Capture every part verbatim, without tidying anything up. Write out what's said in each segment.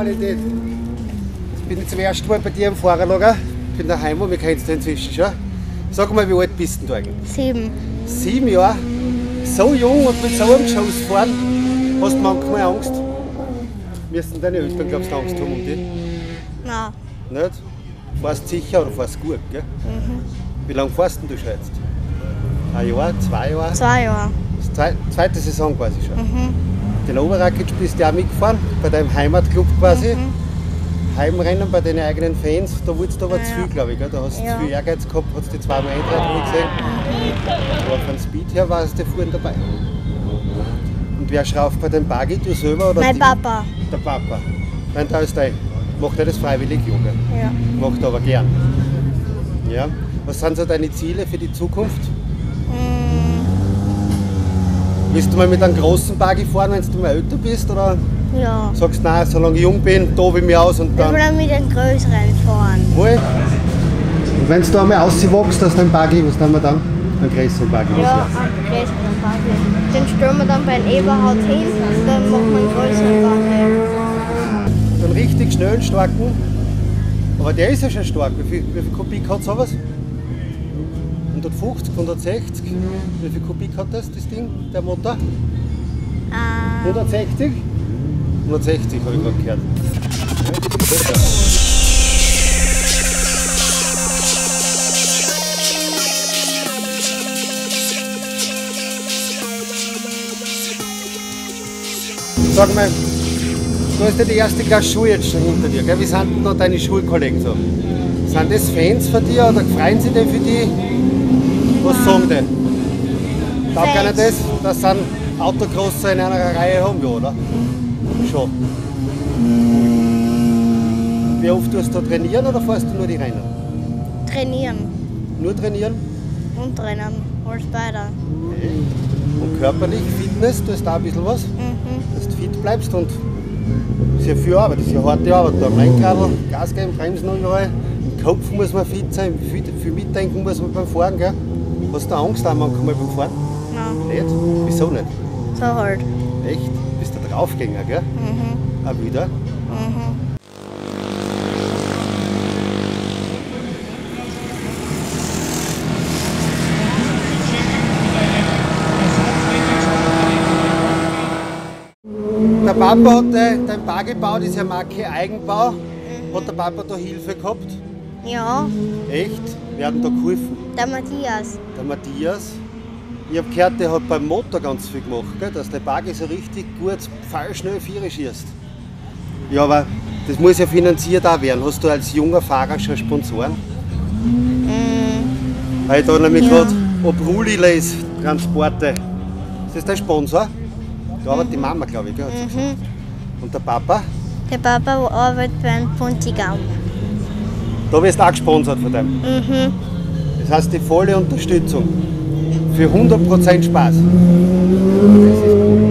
Qualität. Jetzt bin ich zum ersten Mal bei dir im Fahrerlager. Ich bin daheim, wir kennen uns inzwischen schon. Sag mal, wie alt bist du eigentlich? Sieben. Sieben Jahre? So jung und mit so einem Geschoss fahren, hast du manchmal Angst? Müssen deine Eltern, glaubst du, Angst haben um dich? Nein. Nicht? Fährst sicher oder fährst gut, gell? Mhm. Wie lange fährst du jetzt? Ein Jahr, zwei Jahre? Zwei Jahre. Das zwe zweite Saison quasi schon. Mhm. Den Oberracketsch bist du auch mitgefahren, bei deinem Heimatclub quasi. Mhm. Heimrennen bei deinen eigenen Fans, da wurdest du aber ja. zu viel, glaube ich. Gell? Da hast du ja. zu viel Ehrgeiz gehabt, hast du die zweimal eingetragen gesehen. Mhm. Aber von Speed her warst du vorhin dabei. Und wer schraubt bei dem Buggy, du selber oder mein die? Papa. Der Papa. Nein, da ist dein. Macht er das freiwillig, Junge? Ja. Macht er aber gern. Ja. Was sind so deine Ziele für die Zukunft? Mhm. Willst du mal mit einem großen Buggy fahren, wenn du mal älter bist? Oder Ja. sagst du, nein, solange ich jung bin, tobe ich mich aus und dann. Ich will mit einem größeren fahren. Wohl. Und wenn du da einmal rauswachst aus deinem Buggy, was tun wir dann? Einen größeren Buggy. Ja, einen größeren Buggy. Den stellen wir dann beim Eberhard hin und dann machen wir einen größeren Buggy. Einen richtig schnellen, starken. Aber der ist ja schon stark. Wie viel, wie viel Kubik hat sowas? hundertfünfzig, hundertsechzig. Wie viel Kubik hat das, das Ding, der Motor? Ähm. hundertsechzig? hundertsechzig habe ich gerade gehört. Ja, sag mal, du hast ja die erste Klasse Schule jetzt schon hinter dir, gell? Wie sind denn da deine Schulkollegen so? Sind das Fans von dir oder freuen sie denn für dich? Was sagen die? Taugt ihnen das, dass sie einen Autocrosser in einer Reihe haben, ja, oder? Schon. Wie oft tust du da trainieren oder fährst du nur die Rennen? Trainieren. Nur trainieren? Und rennen. Alles beide. Und körperlich, Fitness, tust du auch ein bisschen was? Mhm. Dass du fit bleibst und das ist ja viel Arbeit, das ist ja harte Arbeit. Da am Lenkrad, Gas geben, Bremsen und überall. Im Kopf muss man fit sein, viel, viel mitdenken muss man beim Fahren, gell? Hast du Angst auch manchmal beim Fahren? Nein. Nicht? Wieso nicht? So halt. Echt? Bist du ein Draufgänger, gell? Mhm. Auch wieder? Mhm. Der Papa hat dein, dein Bar gebaut, ist ja Marke Eigenbau. Mhm. Hat der Papa da Hilfe gehabt? Ja. Echt? Wer hat denn da geholfen? Der Matthias. Der Matthias. Ich habe gehört, der hat beim Motor ganz viel gemacht, gell? Dass der Buggy so richtig gut, voll schnell Viere schießt. Ja, aber das muss ja finanziert auch werden. Hast du als junger Fahrer schon Sponsoren? Mhm. Weil ich da nämlich Ja. gerade Obruliles Transporte. Ist das dein Sponsor? Da arbeitet die Mama, glaube ich, gell? Hat sie gesagt. Mhm. Und der Papa? Der Papa arbeitet beim Puntigam. Da wirst du auch gesponsert von dem. Mhm. Das heißt die volle Unterstützung. Für hundert Prozent Spaß. Das ist cool.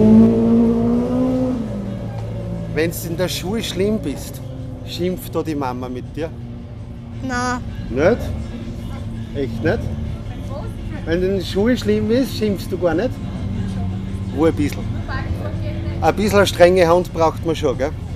Wenn du in der Schule schlimm bist, schimpft da die Mama mit dir? Nein. Nicht? Echt nicht? Wenn du in der Schule schlimm ist, schimpfst du gar nicht? Wo ein bisschen? Ein bisschen eine strenge Hand braucht man schon, gell?